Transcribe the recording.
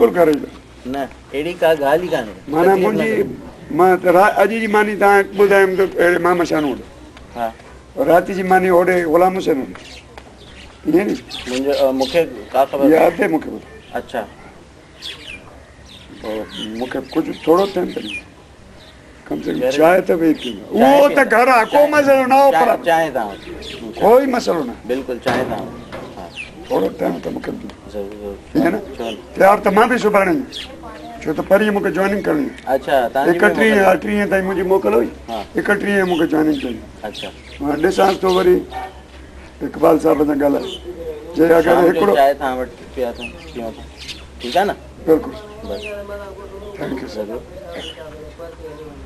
बिल्कुलु करे न अहिड़ी का ॻाल्हि ई कान्हे माना मुंहिंजी मां अॼु जी मानी तव्हां ॿुधायमि त अहिड़े मामा शान होॾे हा राति जी मानी होॾे ग़ुलाम हुसैन होॾे ईअं नी मुंहिंजो मूंखे का ख़बर यादि आहे मूंखे ॿुधायो अच्छा मूंखे कुझु थोरो टाइम पहिरीं कम से कम चांहि त वेही थी उहो त घर आहे को मसइलो न हो पर चांहि तव्हां कोई मसइलो न बिल्कुलु चांहि तव्हां थोरो टाइम त मूंखे ज़रूरु ईअं न तयारु त मां बि सुभाणे छो त परीहं मूंखे जॉइनिंग करणी अच्छा 31 ताईं मुंहिंजी मोकल हुई 31 मूंखे जॉइनिंग करणी अच्छा मां ॾिसां थो वरी इकबाल साहिब सां ॻाल्हाए जे अगरि हिकिड़ो चांहि तव्हां वटि पिया थो पियूं था ठीकु आहे न बिल्कुलु बसि थैंक यू ज़रूरु